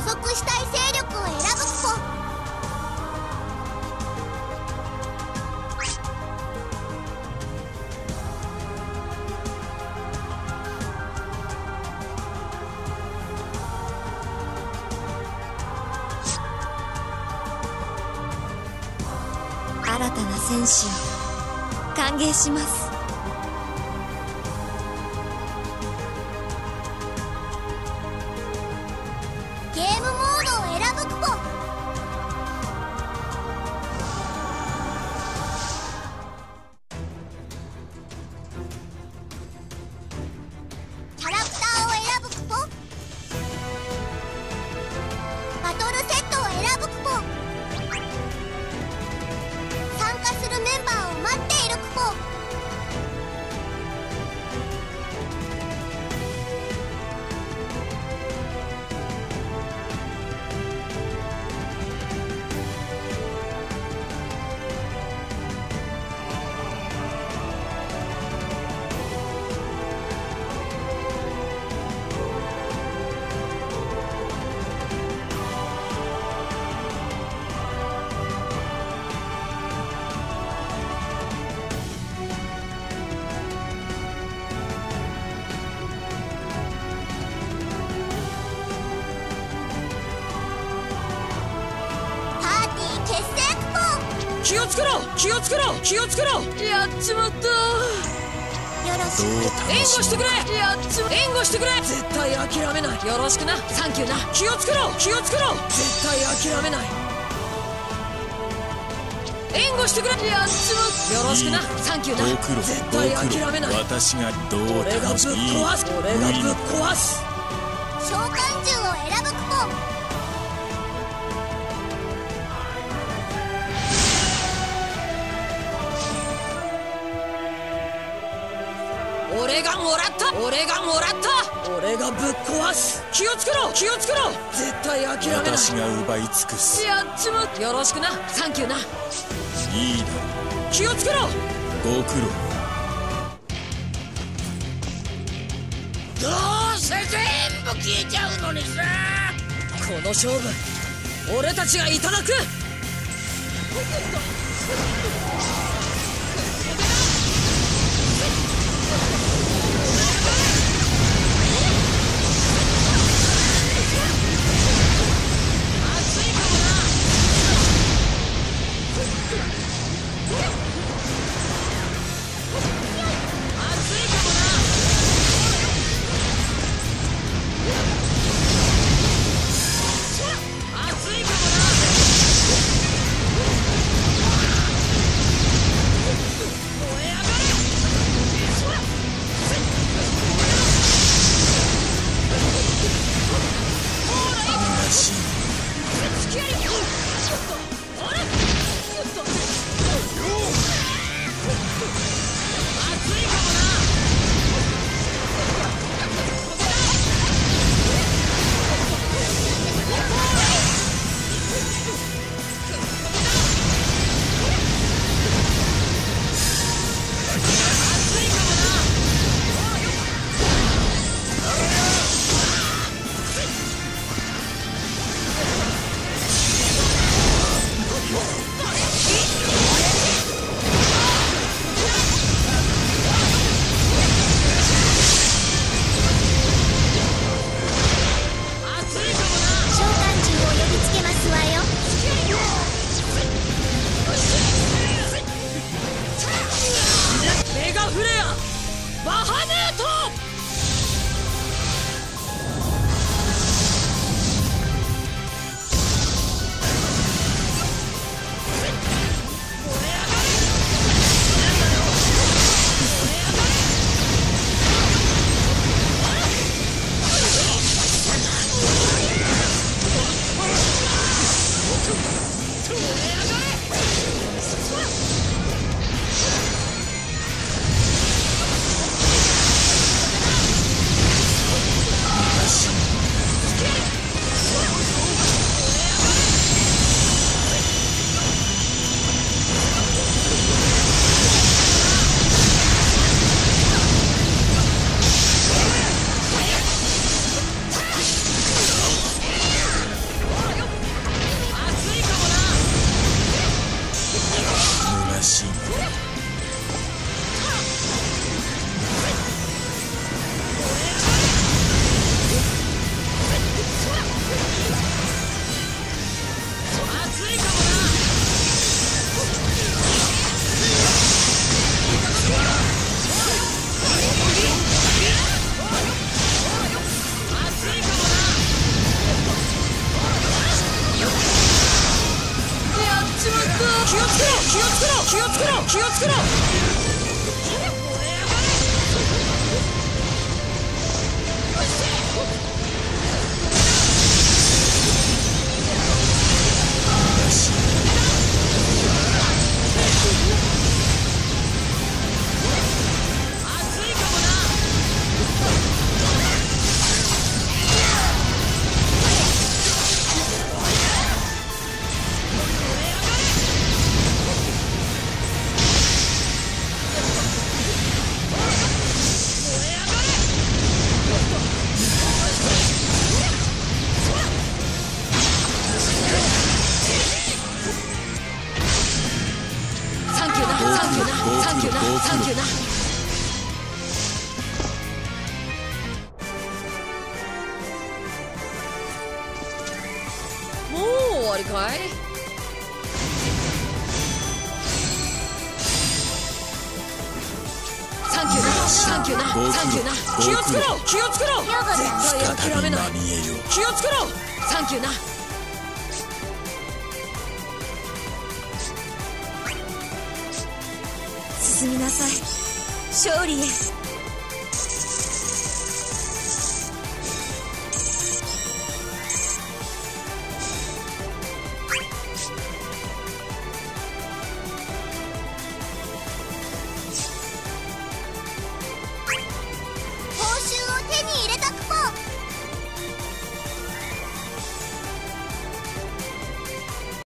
属したい勢力を選ぶポ。 新たな戦士を歓迎します。 ゲームモードを選ぶポ。キャラクターを選ぶポ。バトルセットを選ぶポ。参加するメンバーを待っているポ。 気をつけろ気をつけろ気をつけろ。やっちまった。 よろしく。 援護してくれ。援護してくれ。絶対諦めない。よろしくな。サンキューな。気をつけろ気をつけろ。絶対諦めない。援護してくれ。やっちまった。よろしくな。サンキューな。絶対諦めない。 私がどう俺がぶっ壊す。俺がぶっ壊す。 召喚獣を選ぶポ。 俺がもらった俺がもらった俺がぶっ壊す。気をつけろ気をつけろ。絶対諦めない。 私が奪い尽くす。 やっちまった。よろしくな。サンキューな。 いいだろう。 気をつけろ。 ご苦労。 どうせ全部消えちゃうのにさ。この勝負俺たちがいただく。 サンキューな、サンキューな。もう終わりかい。サンキューな、サンキューな、サンキューな。気をつけろ、気をつけろ。絶対諦めない。気をつけろ。サンキューな。 進みなさい、勝利へ。